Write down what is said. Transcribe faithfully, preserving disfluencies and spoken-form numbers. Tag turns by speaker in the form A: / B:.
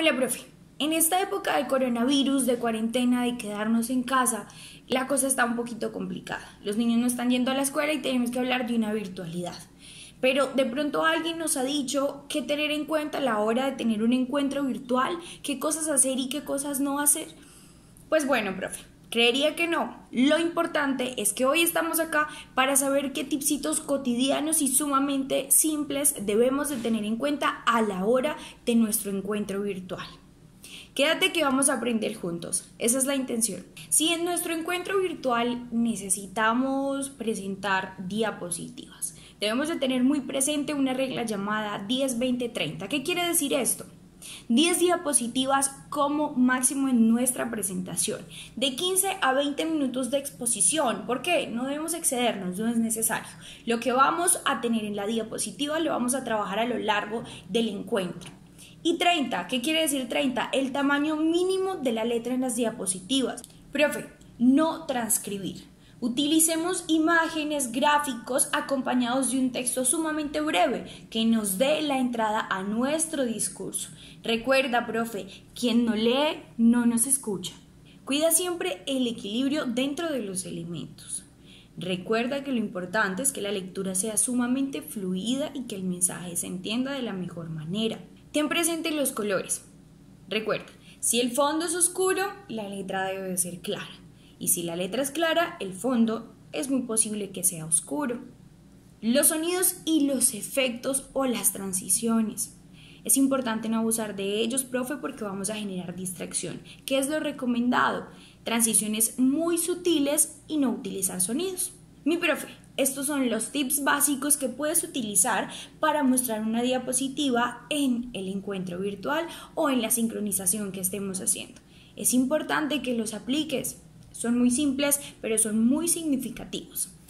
A: Hola, profe. En esta época de coronavirus, de cuarentena, de quedarnos en casa, la cosa está un poquito complicada. Los niños no están yendo a la escuela y tenemos que hablar de una virtualidad. Pero de pronto alguien nos ha dicho qué tener en cuenta a la hora de tener un encuentro virtual, qué cosas hacer y qué cosas no hacer. Pues bueno, profe, creería que no. Lo importante es que hoy estamos acá para saber qué tipsitos cotidianos y sumamente simples debemos de tener en cuenta a la hora de nuestro encuentro virtual. Quédate que vamos a aprender juntos, esa es la intención. Si en nuestro encuentro virtual necesitamos presentar diapositivas, debemos de tener muy presente una regla llamada diez veinte treinta. ¿Qué quiere decir esto? diez diapositivas como máximo en nuestra presentación, de quince a veinte minutos de exposición. ¿Por qué? No debemos excedernos, no es necesario. Lo que vamos a tener en la diapositiva lo vamos a trabajar a lo largo del encuentro. Y treinta, ¿qué quiere decir treinta? El tamaño mínimo de la letra en las diapositivas. Profe, no transcribir. Utilicemos imágenes, gráficos acompañados de un texto sumamente breve que nos dé la entrada a nuestro discurso. Recuerda, profe, quien no lee no nos escucha. Cuida siempre el equilibrio dentro de los elementos. Recuerda que lo importante es que la lectura sea sumamente fluida y que el mensaje se entienda de la mejor manera. Ten presente los colores. Recuerda, si el fondo es oscuro, la letra debe de ser clara. Y si la letra es clara, el fondo es muy posible que sea oscuro. Los sonidos y los efectos o las transiciones. Es importante no abusar de ellos, profe, porque vamos a generar distracción. ¿Qué es lo recomendado? Transiciones muy sutiles y no utilizar sonidos. Mi profe, estos son los tips básicos que puedes utilizar para mostrar una diapositiva en el encuentro virtual o en la sincronización que estemos haciendo. Es importante que los apliques. Son muy simples, pero son muy significativos.